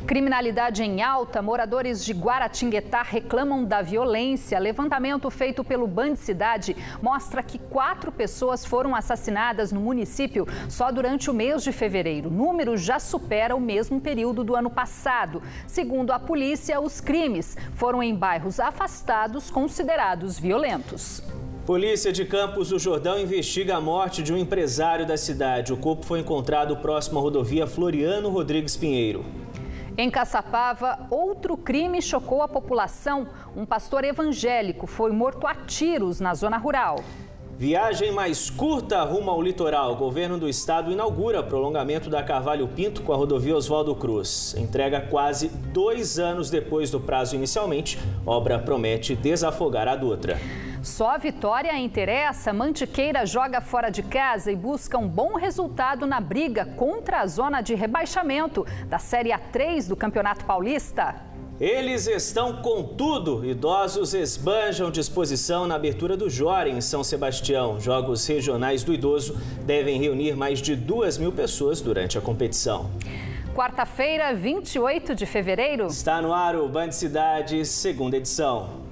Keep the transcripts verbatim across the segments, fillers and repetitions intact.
Criminalidade em alta, moradores de Guaratinguetá reclamam da violência. Levantamento feito pelo Bandicidade mostra que quatro pessoas foram assassinadas no município só durante o mês de fevereiro. O número já supera o mesmo período do ano passado. Segundo a polícia, os crimes foram em bairros afastados considerados violentos. Polícia de Campos do Jordão investiga a morte de um empresário da cidade. O corpo foi encontrado próximo à rodovia Floriano Rodrigues Pinheiro. Em Caçapava, outro crime chocou a população. Um pastor evangélico foi morto a tiros na zona rural. Viagem mais curta rumo ao litoral. O governo do estado inaugura prolongamento da Carvalho Pinto com a rodovia Oswaldo Cruz. Entrega quase dois anos depois do prazo inicialmente. Obra promete desafogar a Dutra. Só a vitória interessa. Mantiqueira joga fora de casa e busca um bom resultado na briga contra a zona de rebaixamento da Série A três do Campeonato Paulista. Eles estão com tudo. Idosos esbanjam disposição na abertura do Jore em São Sebastião. Jogos regionais do idoso devem reunir mais de duas mil pessoas durante a competição. Quarta-feira, vinte e oito de fevereiro. Está no ar o Bandicidade, segunda edição.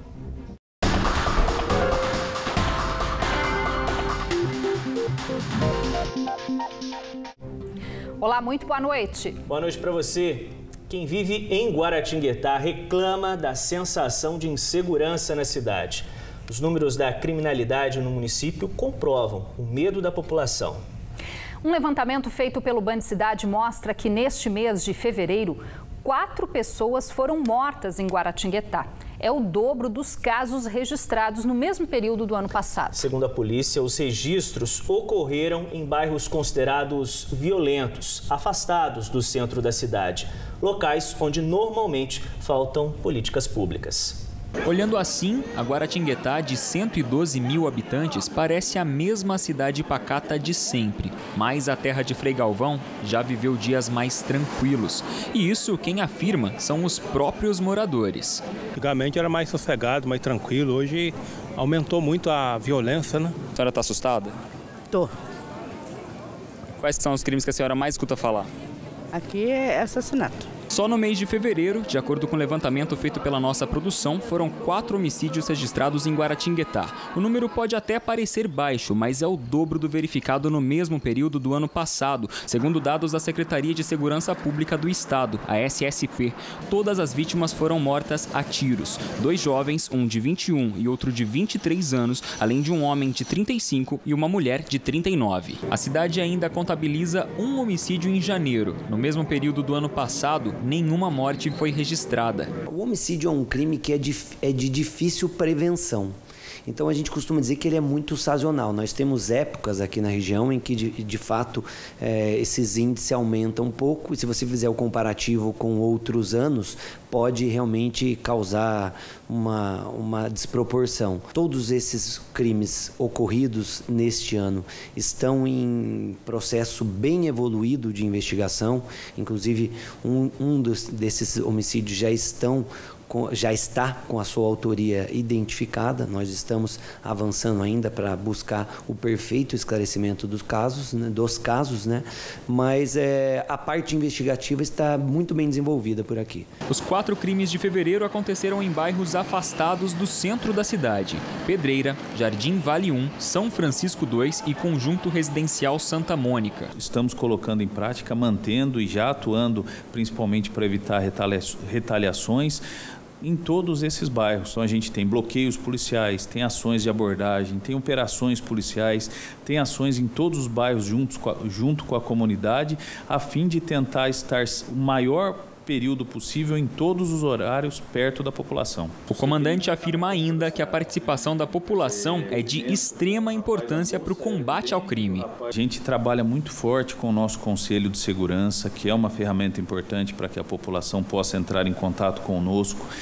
Olá, muito boa noite. Boa noite para você. Quem vive em Guaratinguetá reclama da sensação de insegurança na cidade. Os números da criminalidade no município comprovam o medo da população. Um levantamento feito pelo Bandicidade mostra que neste mês de fevereiro, quatro pessoas foram mortas em Guaratinguetá. É o dobro dos casos registrados no mesmo período do ano passado. Segundo a polícia, os registros ocorreram em bairros considerados violentos, afastados do centro da cidade, locais onde normalmente faltam políticas públicas. Olhando assim, a Guaratinguetá, de cento e doze mil habitantes, parece a mesma cidade pacata de sempre. Mas a terra de Frei Galvão já viveu dias mais tranquilos. E isso, quem afirma, são os próprios moradores. Antigamente era mais sossegado, mais tranquilo. Hoje aumentou muito a violência, né? A senhora está assustada? Tô. Quais são os crimes que a senhora mais escuta falar? Aqui é assassinato. Só no mês de fevereiro, de acordo com o levantamento feito pela nossa produção, foram quatro homicídios registrados em Guaratinguetá. O número pode até parecer baixo, mas é o dobro do verificado no mesmo período do ano passado, segundo dados da Secretaria de Segurança Pública do Estado, a S S P. Todas as vítimas foram mortas a tiros. Dois jovens, um de vinte e um e outro de vinte e três anos, além de um homem de trinta e cinco e uma mulher de trinta e nove. A cidade ainda contabiliza um homicídio em janeiro. No mesmo período do ano passado, nenhuma morte foi registrada. O homicídio é um crime que é de, é de difícil prevenção. Então a gente costuma dizer que ele é muito sazonal. Nós temos épocas aqui na região em que de, de fato é, esses índices aumentam um pouco. E se você fizer o comparativo com outros anos, pode realmente causar uma, uma desproporção. Todos esses crimes ocorridos neste ano estão em processo bem evoluído de investigação. Inclusive um, um dos, desses homicídios já estão já está com a sua autoria identificada. Nós estamos avançando ainda para buscar o perfeito esclarecimento dos casos, né, dos casos, né? Mas é, a parte investigativa está muito bem desenvolvida por aqui. Os quatro crimes de fevereiro aconteceram em bairros afastados do centro da cidade: Pedreira, Jardim Vale um, São Francisco dois e Conjunto Residencial Santa Mônica. Estamos colocando em prática, mantendo e já atuando principalmente para evitar retaliações em todos esses bairros. Então a gente tem bloqueios policiais, tem ações de abordagem, tem operações policiais, tem ações em todos os bairros juntos com a, junto com a comunidade, a fim de tentar estar o maior período possível em todos os horários perto da população. O comandante afirma ainda que a participação da população é de extrema importância para o combate ao crime. A gente trabalha muito forte com o nosso Conselho de Segurança, que é uma ferramenta importante para que a população possa entrar em contato conosco,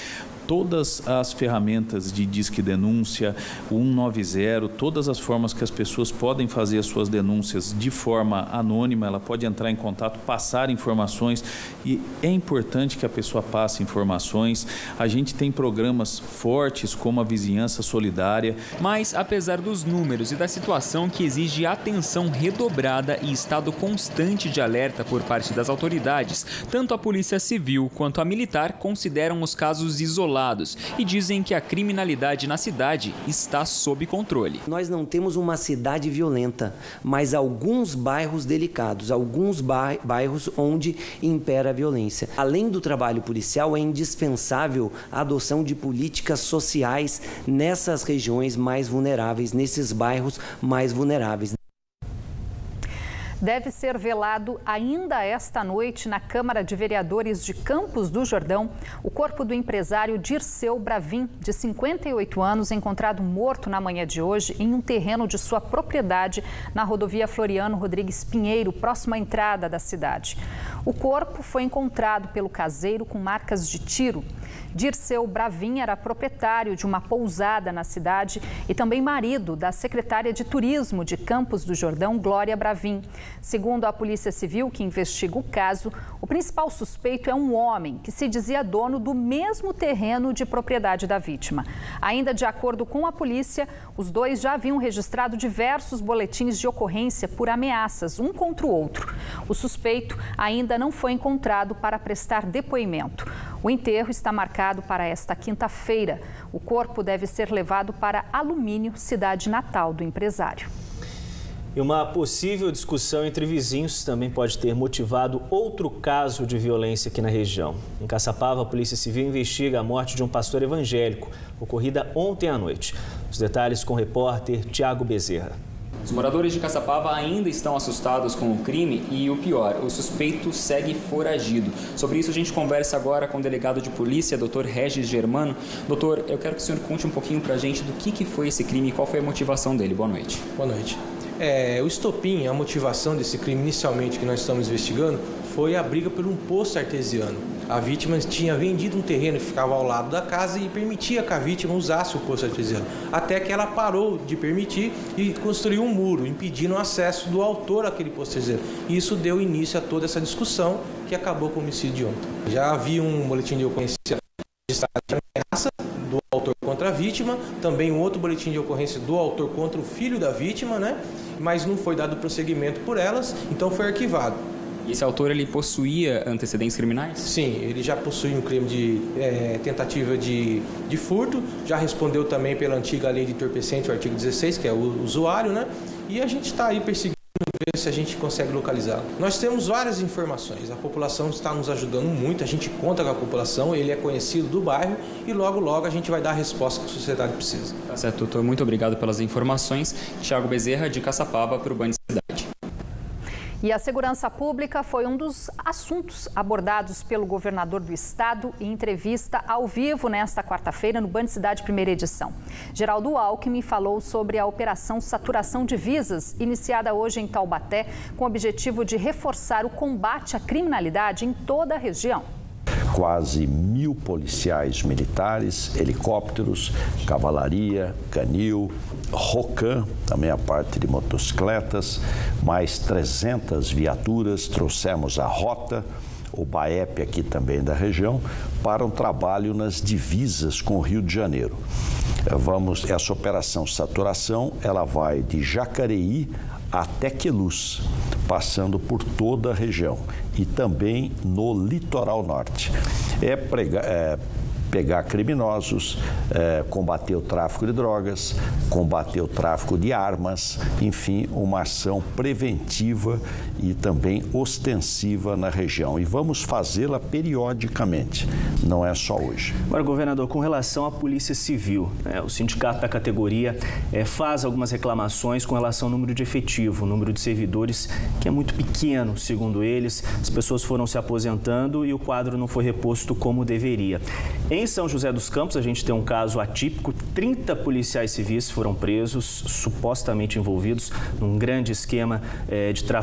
todas as ferramentas de disque denúncia, o cento e noventa, todas as formas que as pessoas podem fazer as suas denúncias de forma anônima, ela pode entrar em contato, passar informações, e é importante que a pessoa passe informações. A gente tem programas fortes como a Vizinhança Solidária. Mas, apesar dos números e da situação que exige atenção redobrada e estado constante de alerta por parte das autoridades, tanto a Polícia Civil quanto a Militar consideram os casos isolados e dizem que a criminalidade na cidade está sob controle. Nós não temos uma cidade violenta, mas alguns bairros delicados, alguns bairros onde impera a violência. Além do trabalho policial, é indispensável a adoção de políticas sociais nessas regiões mais vulneráveis, nesses bairros mais vulneráveis. Deve ser velado ainda esta noite na Câmara de Vereadores de Campos do Jordão o corpo do empresário Dirceu Bravin, de cinquenta e oito anos, encontrado morto na manhã de hoje em um terreno de sua propriedade na rodovia Floriano Rodrigues Pinheiro, próxima à entrada da cidade. O corpo foi encontrado pelo caseiro com marcas de tiro. Dirceu Bravin era proprietário de uma pousada na cidade e também marido da secretária de Turismo de Campos do Jordão, Glória Bravin. Segundo a Polícia Civil, que investiga o caso, o principal suspeito é um homem que se dizia dono do mesmo terreno de propriedade da vítima. Ainda de acordo com a polícia, os dois já haviam registrado diversos boletins de ocorrência por ameaças, um contra o outro. O suspeito ainda não foi encontrado para prestar depoimento. O enterro está marcado para esta quinta-feira. O corpo deve ser levado para Alumínio, cidade natal do empresário. E uma possível discussão entre vizinhos também pode ter motivado outro caso de violência aqui na região. Em Caçapava, a Polícia Civil investiga a morte de um pastor evangélico, ocorrida ontem à noite. Os detalhes com o repórter Tiago Bezerra. Os moradores de Caçapava ainda estão assustados com o crime e, o pior, o suspeito segue foragido. Sobre isso, a gente conversa agora com o delegado de polícia, doutor Regis Germano. Doutor, eu quero que o senhor conte um pouquinho pra gente do que, que foi esse crime e qual foi a motivação dele. Boa noite. Boa noite. É, o estopim, a motivação desse crime inicialmente que nós estamos investigando foi a briga por um poço artesiano. A vítima tinha vendido um terreno que ficava ao lado da casa e permitia que a vítima usasse o poço artesiano. Até que ela parou de permitir e construiu um muro, impedindo o acesso do autor àquele poço artesiano. E isso deu início a toda essa discussão que acabou com o homicídio de ontem. Já havia um boletim de ocorrência registrado de ameaça do autor contra a vítima, também um outro boletim de ocorrência do autor contra o filho da vítima, né? Mas não foi dado prosseguimento por elas, então foi arquivado. E esse autor, ele possuía antecedentes criminais? Sim, ele já possui um crime de é, tentativa de, de furto, já respondeu também pela antiga lei de entorpecente, o artigo dezesseis, que é o usuário, né? E a gente está aí perseguindo, ver se a gente consegue localizá-lo. Nós temos várias informações, a população está nos ajudando muito, a gente conta com a população, ele é conhecido do bairro e logo, logo a gente vai dar a resposta que a sociedade precisa. Tá certo, doutor. Muito obrigado pelas informações. Tiago Bezerra, de Caçapava, para o Band Cidade. E a segurança pública foi um dos assuntos abordados pelo governador do estado em entrevista ao vivo nesta quarta-feira no Band Cidade Primeira Edição. Geraldo Alckmin falou sobre a Operação Saturação de Visas, iniciada hoje em Taubaté, com o objetivo de reforçar o combate à criminalidade em toda a região. Quase mil policiais militares, helicópteros, cavalaria, canil, Rocan, também a parte de motocicletas, mais trezentas viaturas, trouxemos a Rota, o BAEP aqui também da região, para um trabalho nas divisas com o Rio de Janeiro. Vamos, essa operação Saturação, ela vai de Jacareí até Queluz, passando por toda a região e também no litoral norte. É, prega, é pegar criminosos, é, combater o tráfico de drogas, combater o tráfico de armas, enfim, uma ação preventiva e também ostensiva na região. E vamos fazê-la periodicamente, não é só hoje. Agora, governador, com relação à Polícia Civil, né, o sindicato da categoria é, faz algumas reclamações com relação ao número de efetivo, o número de servidores, que é muito pequeno, segundo eles. As pessoas foram se aposentando e o quadro não foi reposto como deveria. Em São José dos Campos, a gente tem um caso atípico, trinta policiais civis foram presos, supostamente envolvidos num grande esquema eh, de tráfico de drogas.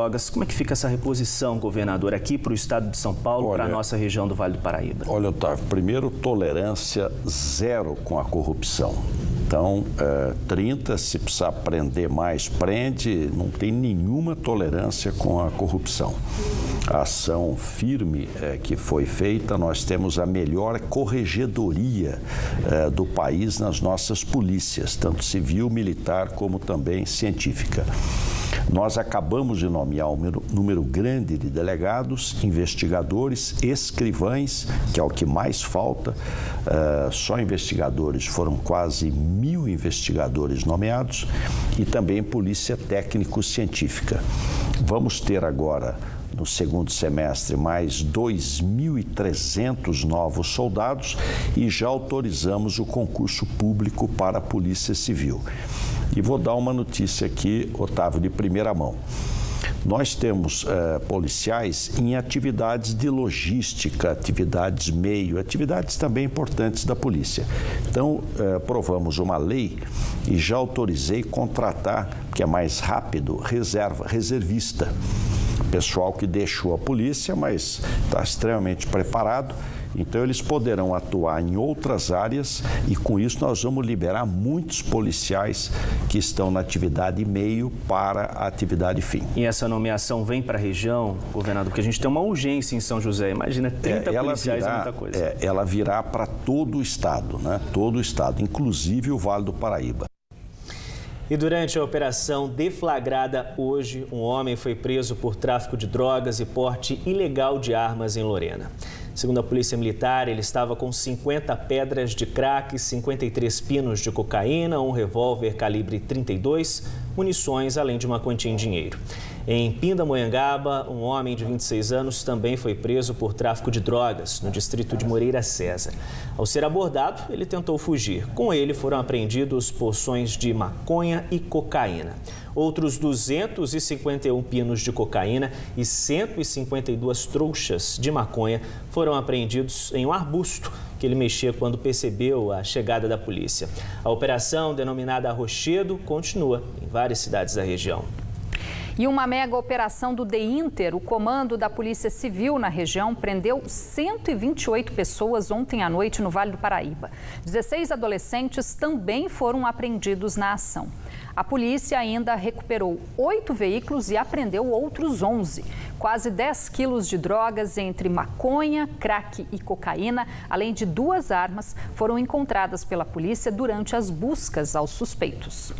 drogas. Como é que fica essa reposição, governador, aqui para o estado de São Paulo, para a nossa região do Vale do Paraíba? Olha, Otávio, primeiro, tolerância zero com a corrupção. Então, é, trinta, se precisar prender mais, prende, não tem nenhuma tolerância com a corrupção. A ação firme é, que foi feita, nós temos a melhor corregedoria é, do país nas nossas polícias, tanto civil, militar, como também científica. Nós acabamos de nomear um número, número grande de delegados, investigadores, escrivães, que é o que mais falta. Uh, só investigadores, foram quase mil investigadores nomeados, e também polícia técnico-científica. Vamos ter agora, no segundo semestre, mais dois mil e trezentos novos soldados e já autorizamos o concurso público para a Polícia Civil. E vou dar uma notícia aqui, Otávio, de primeira mão. Nós temos eh, policiais em atividades de logística, atividades meio, atividades também importantes da polícia. Então, eh, aprovamos uma lei e já autorizei contratar, que é mais rápido, reserva, reservista. Pessoal que deixou a polícia, mas está extremamente preparado. Então, eles poderão atuar em outras áreas e, com isso, nós vamos liberar muitos policiais que estão na atividade meio para a atividade fim. E essa nomeação vem para a região, governador, porque a gente tem uma urgência em São José. Imagina, trinta é, policiais virá, é muita coisa. É, ela virá para todo o estado, né? Todo o estado, inclusive o Vale do Paraíba. E durante a operação deflagrada hoje, um homem foi preso por tráfico de drogas e porte ilegal de armas em Lorena. Segundo a Polícia Militar, ele estava com cinquenta pedras de crack, cinquenta e três pinos de cocaína, um revólver calibre trinta e dois, munições, além de uma quantia em dinheiro. Em Pindamonhangaba, um homem de vinte e seis anos também foi preso por tráfico de drogas, no distrito de Moreira César. Ao ser abordado, ele tentou fugir. Com ele foram apreendidos porções de maconha e cocaína. Outros duzentos e cinquenta e um pinos de cocaína e cento e cinquenta e duas trouxas de maconha foram apreendidos em um arbusto que ele mexia quando percebeu a chegada da polícia. A operação, denominada Arrochedo, continua em várias cidades da região. E uma mega operação do DEINTER, o comando da Polícia Civil na região, prendeu cento e vinte e oito pessoas ontem à noite no Vale do Paraíba. dezesseis adolescentes também foram apreendidos na ação. A polícia ainda recuperou oito veículos e apreendeu outros onze. Quase dez quilos de drogas entre maconha, crack e cocaína, além de duas armas, foram encontradas pela polícia durante as buscas aos suspeitos.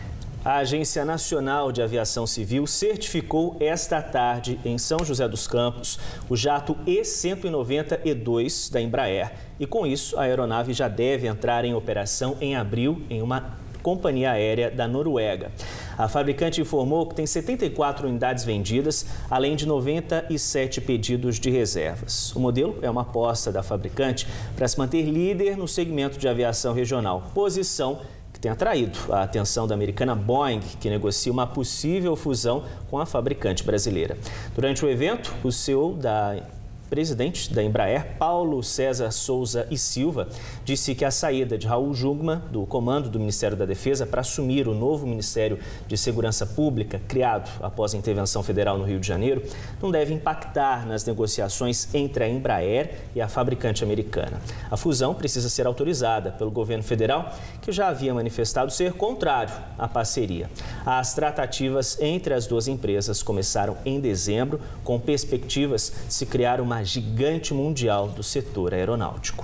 A Agência Nacional de Aviação Civil certificou esta tarde, em São José dos Campos, o jato E cento e noventa E dois da Embraer. E com isso, a aeronave já deve entrar em operação em abril em uma companhia aérea da Noruega. A fabricante informou que tem setenta e quatro unidades vendidas, além de noventa e sete pedidos de reservas. O modelo é uma aposta da fabricante para se manter líder no segmento de aviação regional, posição que tem atraído a atenção da americana Boeing, que negocia uma possível fusão com a fabricante brasileira. Durante o evento, o C E O da presidente da Embraer, Paulo César Souza e Silva, disse que a saída de Raul Jungmann, do comando do Ministério da Defesa, para assumir o novo Ministério de Segurança Pública, criado após a intervenção federal no Rio de Janeiro, não deve impactar nas negociações entre a Embraer e a fabricante americana. A fusão precisa ser autorizada pelo governo federal, que já havia manifestado ser contrário à parceria. As tratativas entre as duas empresas começaram em dezembro, com perspectivas de se criar uma gigante mundial do setor aeronáutico.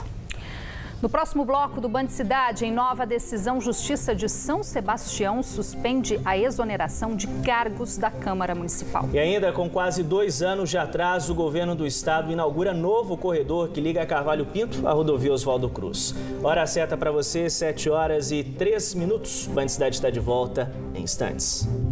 No próximo bloco do Band Cidade, em nova decisão, Justiça de São Sebastião suspende a exoneração de cargos da Câmara Municipal. E ainda com quase dois anos de atraso, o governo do estado inaugura novo corredor que liga Carvalho Pinto à rodovia Oswaldo Cruz. Hora certa para você, sete horas e três minutos. Band Cidade está de volta em instantes.